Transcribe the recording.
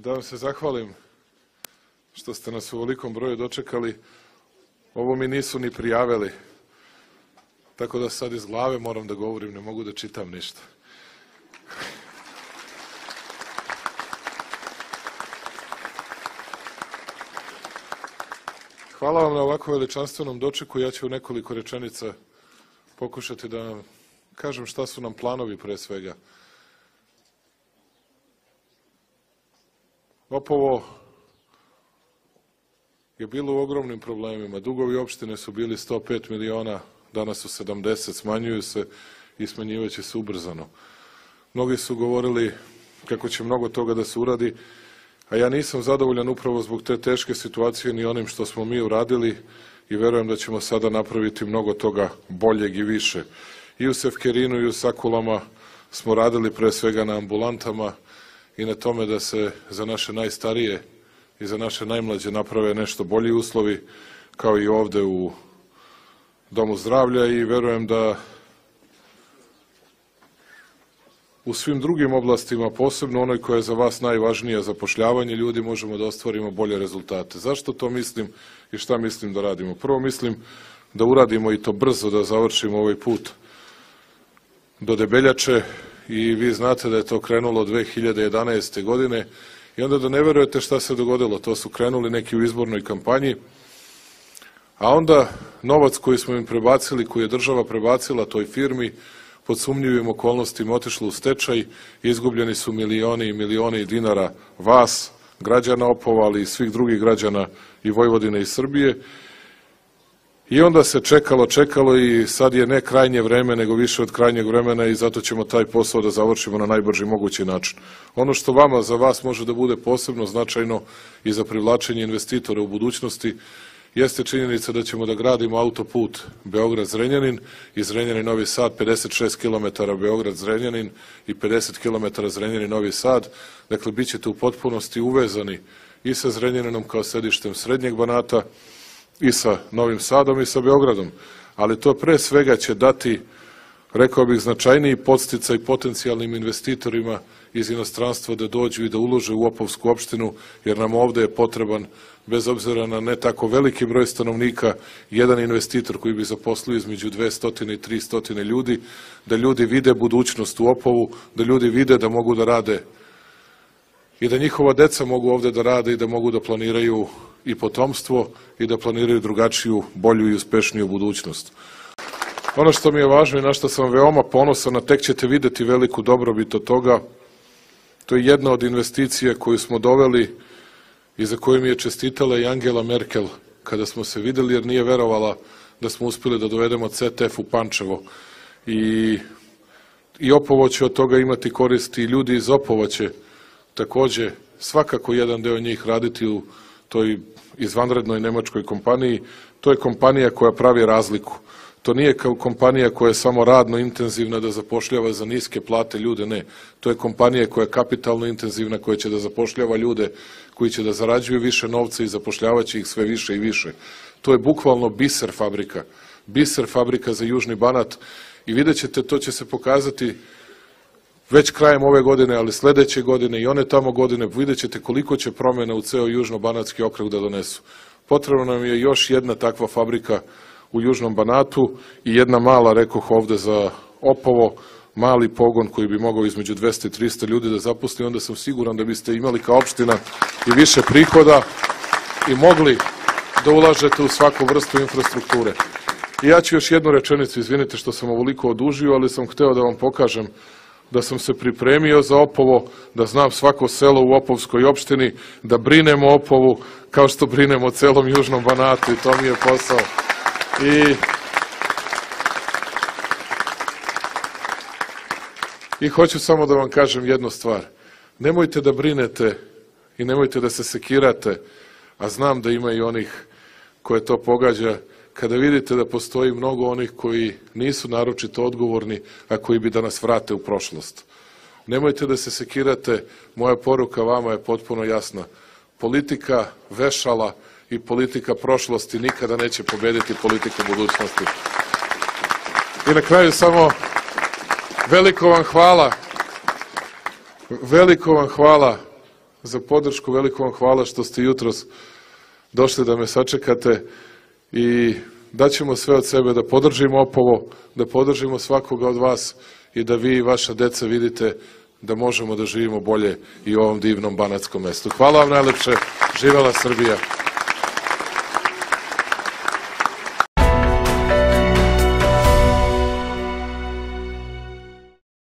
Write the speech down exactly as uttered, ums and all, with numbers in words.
da vam se zahvalim što ste nas u ovolikom broju dočekali. Ovo mi nisu ni prijavili, tako da sad iz glave moram da govorim, ne mogu da čitam ništa. Hvala vam na ovako veličanstvenom dočeku. Ja ću u nekoliko rečenica pokušati da vam kažem šta su nam planovi pre svega. Opovo je bilo u ogromnim problemima. Dugovi opštine su bili sto pet miliona, danas su sedamdeset, smanjuju se i smanjivaće se ubrzano. Mnogi su govorili kako će mnogo toga da se uradi, a ja nisam zadovoljan upravo zbog te teške situacije ni onim što smo mi uradili i verujem da ćemo sada napraviti mnogo toga boljeg i više. I u Sefkerinu i u Sakulama smo radili pre svega na ambulantama i na tome da se za naše najstarije i za naše najmlađe naprave nešto bolji uslovi, kao i ovde u Domu zdravlja, i verujem da u svim drugim oblastima, posebno onoj koja je za vas najvažnija, zapošljavanje ljudi, možemo da ostvarimo bolje rezultate. Zašto to mislim i šta mislim da radimo? Prvo mislim da uradimo i to brzo, da završimo ovaj put do Debeljače, i vi znate da je to krenulo dve hiljade jedanaeste. godine, i onda da ne verujete šta se dogodilo. To su krenuli neki u izbornoj kampanji, a onda novac koji smo im prebacili, koji je država prebacila toj firmi, pod sumnjivim okolnostima otišlo u stečaj, izgubljeni su milioni i milioni dinara vas, građana Opova, ali i svih drugih građana i Vojvodine i Srbije. I onda se čekalo, čekalo i sad je ne krajnje vreme, nego više od krajnjeg vremena, i zato ćemo taj posao da završimo na najbrži mogući način. Ono što vama, za vas može da bude posebno značajno i za privlačenje investitora u budućnosti, jeste činjenica da ćemo da gradimo autoput Beograd-Zrenjanin i Zrenjanin-Novi Sad, pedeset šest kilometara Beograd-Zrenjanin i pedeset kilometara Zrenjanin-Novi Sad. Dakle, bit ćete u potpunosti uvezani i sa Zrenjaninom kao sedištem Srednjeg Banata, i sa Novim Sadom i sa Beogradom, ali to pre svega će dati, rekao bih, značajniji podsticaj potencijalnim investitorima iz inostranstva da dođu i da ulože u Opovsku opštinu, jer nam ovde je potreban, bez obzira na ne tako veliki broj stanovnika, jedan investitor koji bi zaposlio između dvesta i trista ljudi, da ljudi vide budućnost u Opovu, da ljudi vide da mogu da rade i da njihova deca mogu ovde da rade i da mogu da planiraju i potomstvo i da planiraju drugačiju, bolju i uspešniju budućnost. Ono što mi je važno i na što sam veoma ponosan, a tek ćete videti veliku dobrobit od toga, to je jedna od investicija koju smo doveli i za koju mi je čestitala i Angela Merkel kada smo se videli, jer nije verovala da smo uspeli da dovedemo C T F u Pančevo. I, i Opovo će od toga imati koristi, i ljudi iz Opova će takođe svakako jedan deo njih raditi u toj izvanrednoj nemačkoj kompaniji. To je kompanija koja pravi razliku. To nije kao kompanija koja je samo radno intenzivna da zapošljava za niske plate ljude, ne. To je kompanija koja je kapitalno intenzivna, koja će da zapošljava ljude koji će da zarađuju više novca i zapošljavaće ih sve više i više. To je bukvalno biser fabrika. Biser fabrika za Južni Banat, i vidjet ćete, to će se pokazati već krajem ove godine, ali sledeće godine i one tamo godine, vidjet ćete koliko će promjena u ceo Južno-Banatski okrug da donesu. Potrebno nam je još jedna takva fabrika u Južnom Banatu i jedna mala, rekoh ovde za Opovo, mali pogon koji bi mogao između dvesta i trista ljudi da zaposli, onda sam siguran da biste imali kao opština i više prihoda i mogli da ulažete u svaku vrstu infrastrukture. I ja ću još jednu rečenicu, izvinite što sam ovoliko odužio, ali sam hteo da vam pokažem da sam se pripremio za Opovo, da znam svako selo u Opovskoj opštini, da brinemo o Opovu kao što brinemo o celom Južnom Banatu, i to mi je posao. I, I hoću samo da vam kažem jednu stvar. Nemojte da brinete i nemojte da se sekirate, a znam da ima i onih koje to pogađa, kada vidite da postoji mnogo onih koji nisu naročito odgovorni, a koji bi da nas vrate u prošlost. Nemojte da se sekirate, moja poruka vama je potpuno jasna. Politika vešala i politika prošlosti nikada neće pobediti politiku budućnosti. I na kraju samo veliko vam hvala, veliko vam hvala za podršku, veliko vam hvala što ste jutros došli da me sačekate i daćemo sve od sebe da podržimo Opovo, da podržimo svakoga od vas i da vi i vaša deca vidite da možemo da živimo bolje i u ovom divnom banatskom mestu. Hvala vam najlepše, živela Srbija!